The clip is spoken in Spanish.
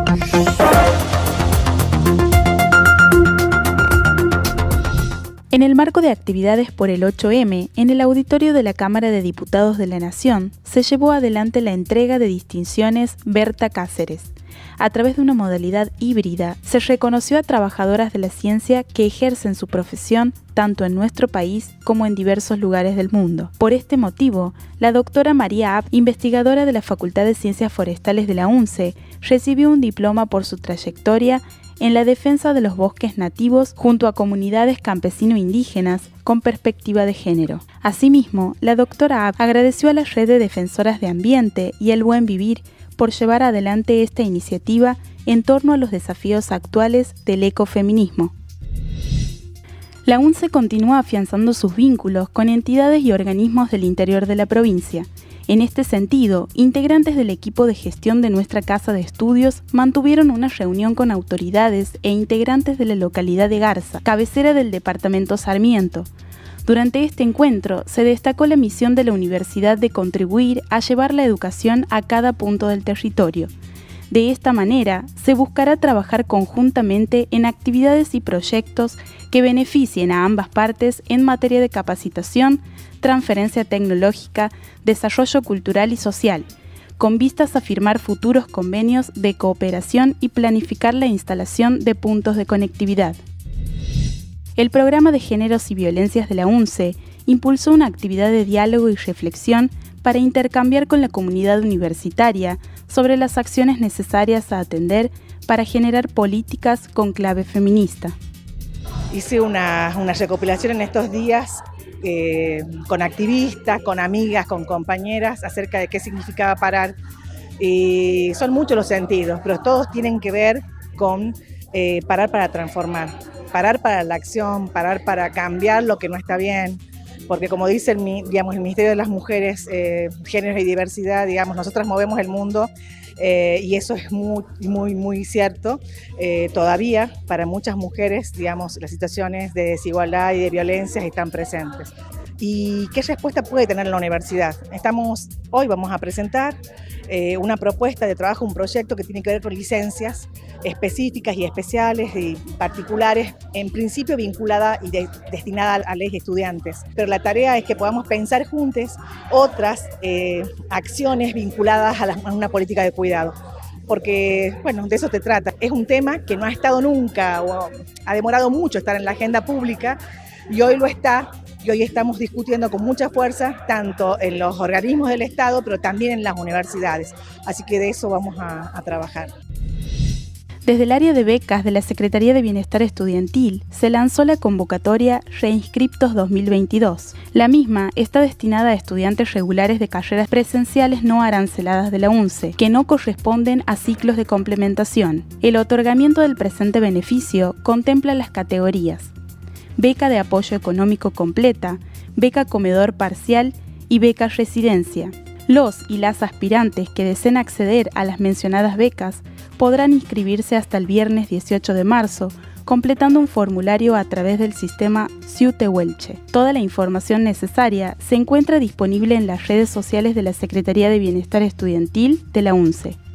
En el marco de actividades por el 8M, en el auditorio de la Cámara de Diputados de la Nación, se llevó adelante la entrega de distinciones Berta Cáceres. A través de una modalidad híbrida, se reconoció a trabajadoras de la ciencia que ejercen su profesión tanto en nuestro país como en diversos lugares del mundo. Por este motivo, la doctora María App, investigadora de la Facultad de Ciencias Forestales de la UNCE, recibió un diploma por su trayectoria en la defensa de los bosques nativos junto a comunidades campesino-indígenas con perspectiva de género. Asimismo, la doctora App agradeció a la Red de Defensoras de Ambiente y el Buen Vivir por llevar adelante esta iniciativa en torno a los desafíos actuales del ecofeminismo. La UNCE continúa afianzando sus vínculos con entidades y organismos del interior de la provincia. En este sentido, integrantes del equipo de gestión de nuestra Casa de Estudios mantuvieron una reunión con autoridades e integrantes de la localidad de Garza, cabecera del departamento Sarmiento. Durante este encuentro, se destacó la misión de la universidad de contribuir a llevar la educación a cada punto del territorio. De esta manera, se buscará trabajar conjuntamente en actividades y proyectos que beneficien a ambas partes en materia de capacitación, transferencia tecnológica, desarrollo cultural y social, con vistas a firmar futuros convenios de cooperación y planificar la instalación de puntos de conectividad. El Programa de Géneros y Violencias de la UNCE impulsó una actividad de diálogo y reflexión para intercambiar con la comunidad universitaria sobre las acciones necesarias a atender para generar políticas con clave feminista. Hice una recopilación en estos días con activistas, con amigas, con compañeras acerca de qué significaba parar. Son muchos los sentidos, pero todos tienen que ver con parar para transformar, parar para la acción, parar para cambiar lo que no está bien. Porque como dice el Ministerio de las Mujeres, Géneros y Diversidad, nosotras movemos el mundo y eso es muy cierto. Todavía para muchas mujeres, las situaciones de desigualdad y de violencia están presentes. ¿Y qué respuesta puede tener la universidad? Hoy vamos a presentar una propuesta de trabajo, un proyecto que tiene que ver con licencias específicas y especiales y particulares, en principio vinculada y destinada a leyes y estudiantes. Pero la tarea es que podamos pensar juntos otras acciones vinculadas a una política de cuidado. Porque, de eso se trata. Es un tema que no ha estado nunca o ha demorado mucho estar en la agenda pública y hoy lo está. Y hoy estamos discutiendo con mucha fuerza, tanto en los organismos del Estado, pero también en las universidades. Así que de eso vamos a trabajar. Desde el área de becas de la Secretaría de Bienestar Estudiantil se lanzó la convocatoria Reinscriptos 2022. La misma está destinada a estudiantes regulares de carreras presenciales no aranceladas de la UNCE, que no corresponden a ciclos de complementación. El otorgamiento del presente beneficio contempla las categorías: beca de apoyo económico completa, beca comedor parcial y beca residencia. Los y las aspirantes que deseen acceder a las mencionadas becas podrán inscribirse hasta el viernes 18 de marzo, completando un formulario a través del sistema Ciutehuelche. Toda la información necesaria se encuentra disponible en las redes sociales de la Secretaría de Bienestar Estudiantil de la UNCE.